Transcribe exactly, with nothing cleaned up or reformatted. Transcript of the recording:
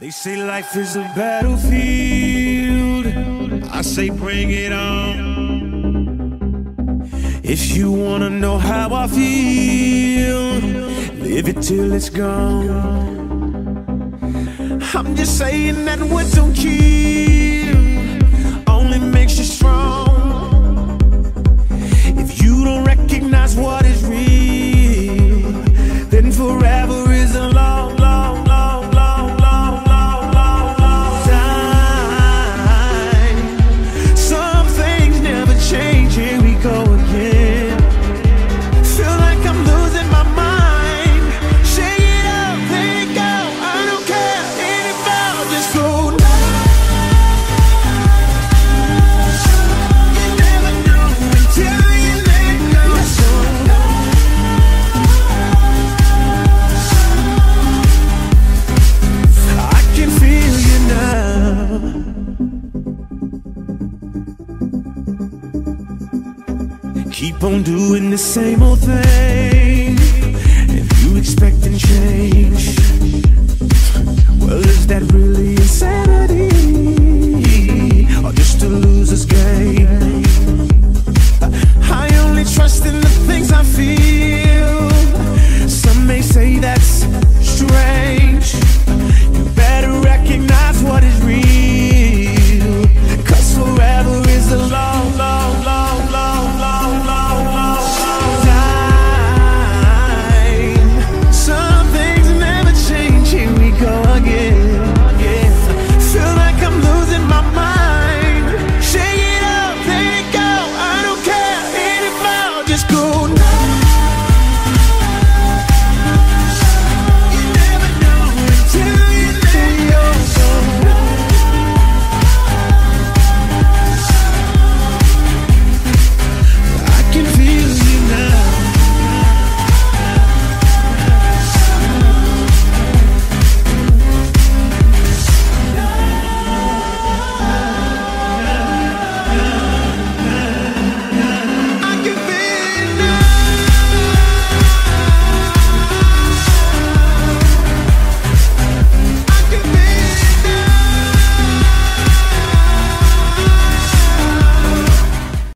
They say life is a battlefield. I say bring it on. If you wanna know how I feel, live it till it's gone. I'm just saying that what don't kill only makes you strong. If you don't recognize what is real, then forever is a long, long, long, long, long, long, long, long time. Some things never change, here we go again. Feel like I'm losing my mind. Shake it up, let it go, I don't care, let it fall, just go. You never know until you let go. I can feel you now. Keep on doing the same old thing, and you expecting change.